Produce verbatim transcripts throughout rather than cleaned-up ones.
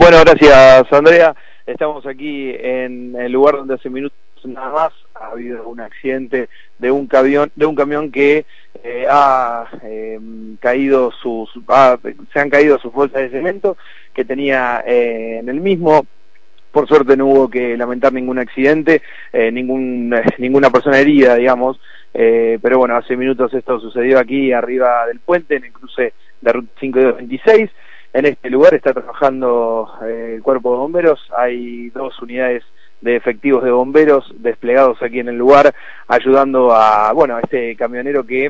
Bueno, gracias Andrea. Estamos aquí en el lugar donde hace minutos nada más ha habido un accidente de un camión, de un camión que eh, ha eh, caído sus, ha, se han caído sus bolsas de cemento que tenía eh, en el mismo. Por suerte no hubo que lamentar ningún accidente, eh, ningún, eh, ninguna persona herida, digamos, eh, pero bueno, hace minutos esto sucedió aquí arriba del puente, en el cruce de Ruta cinco y veintiséis. En este lugar está trabajando eh, el cuerpo de bomberos, hay dos unidades de efectivos de bomberos desplegados aquí en el lugar, ayudando a, bueno, a este camionero que,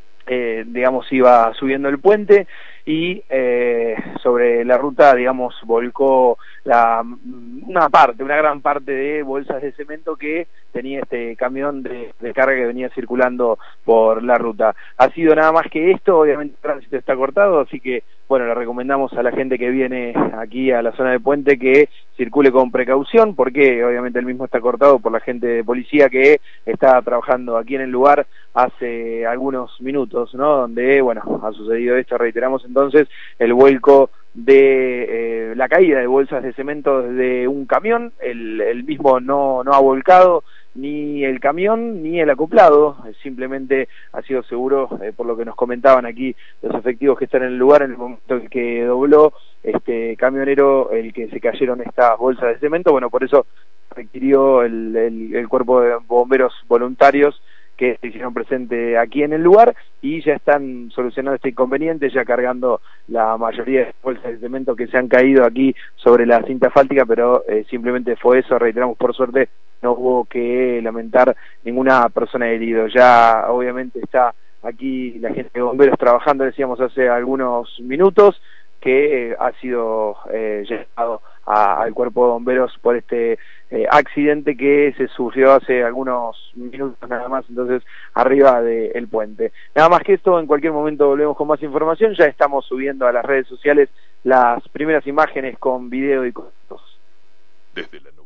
eh, digamos, iba subiendo el puente y eh, sobre la ruta, digamos, volcó la, una parte, una gran parte de bolsas de cemento que tenía este camión de, de carga que venía circulando por la ruta. Ha sido nada más que esto, obviamente el tránsito está cortado, así que, bueno, le recomendamos a la gente que viene aquí a la zona de puente que circule con precaución, porque obviamente el mismo está cortado por la gente de policía que está trabajando aquí en el lugar hace algunos minutos, ¿no? Donde, bueno, ha sucedido esto, reiteramos entonces, el vuelco de eh, la caída de bolsas de cemento desde un camión. El, el mismo no, no ha volcado ni el camión ni el acoplado, simplemente ha sido seguro, eh, por lo que nos comentaban aquí los efectivos que están en el lugar, en el momento en que dobló este camionero, el que se cayeron estas bolsas de cemento. Bueno, por eso requirió el, el, el cuerpo de bomberos voluntarios que se hicieron presente aquí en el lugar y ya están solucionando este inconveniente, ya cargando la mayoría de bolsas de cemento que se han caído aquí sobre la cinta asfáltica, pero eh, simplemente fue eso, reiteramos, por suerte no hubo que lamentar ninguna persona herida. Ya obviamente está aquí la gente de bomberos trabajando, decíamos hace algunos minutos, que eh, ha sido eh, llevado a, al cuerpo de bomberos por este eh, accidente que se sufrió hace algunos minutos nada más, entonces arriba del puente. Nada más que esto, en cualquier momento volvemos con más información, ya estamos subiendo a las redes sociales las primeras imágenes con video y con fotos. Desde la